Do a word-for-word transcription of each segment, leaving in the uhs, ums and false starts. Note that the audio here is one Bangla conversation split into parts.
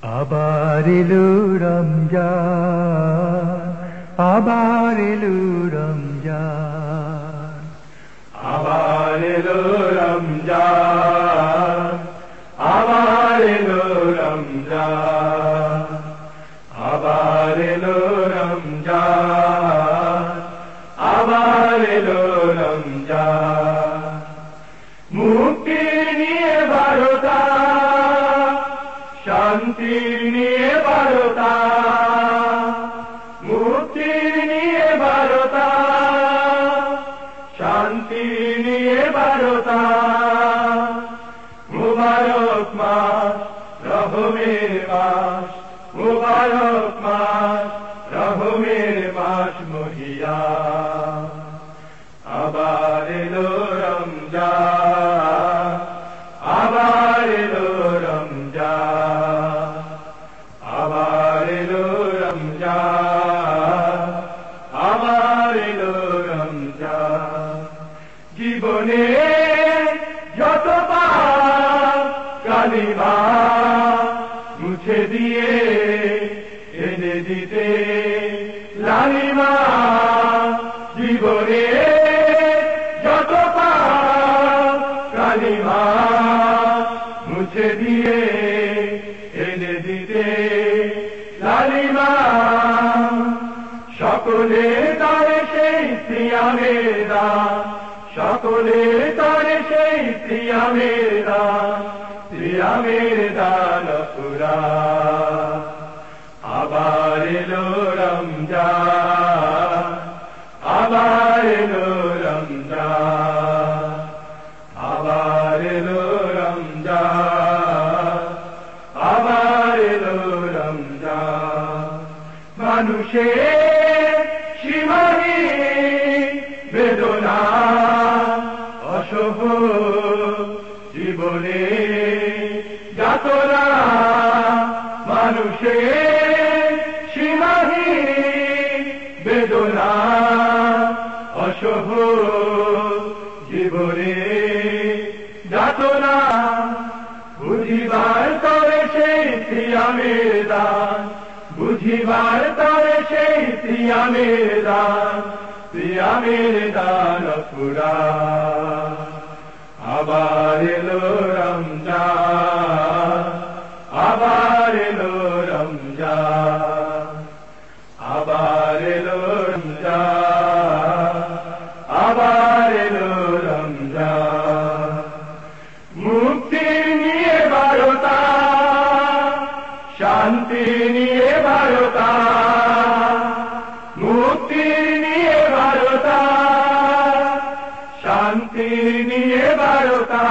আবার এলো রমজান, আবার এলো রমজান, আবার এলো রমজান, আবার এলো রমজান, আবার এলো রমজান, আবার এলো রমজান। মুক্তি নিয়ে বারতা, শান্তি নিয়ে বারতা, মুক্তি নিয়ে বারতা, শান্তি নিয়ে বারতা। মুবারক মাস, রহমের মাস, মুবারক মাস, রহমের মাস মহিয়ান। আবার এলো রমজান, আবার এলো রমজান, আবার এলো রমজান, আবার এলো রমজান। জীবনে যত পাপ কালিমা মুছে দিয়ে এনে দিতে লালিমা। জীবনে যত পাপ কালিমা মুছে দিয়ে এনে দিতে লালিমা। সকলে তারে সেই সিয়ামের দান, সকলে তারে সেই সিয়ামের দান, সিয়ামের দান পুরা। আবার এলো রমজান, আবার এলো রমজান, আবার এলো রমজান, আবার এলো রমজান। মানুষের সীমাহীন বেদনা অসহ জীবনে যাতনা, মানুষের সীমাহীন বেদনা অসহ জীবনে যাতনা। বুঝিবার তরে সেই সিয়ামের দান, বুঝিবার তরে সেই সিয়ামের দান, সিয়ামের দান পুরা। আবার এলো রমজান, আবার এলো রমজান, আবার এলো রমজান, আবার এলো রমজান। মুক্তি নিয়ে বারতা, শান্তি নিয়ে বারতা, মুক্তি নিয়ে বারতা, শান্তি নিয়ে বারতা।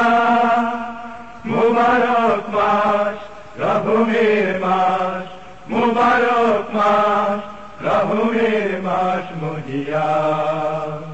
মুবারক মাস, রহমের মাস, মুবারক মাস, রহমের মাস মহিয়ান।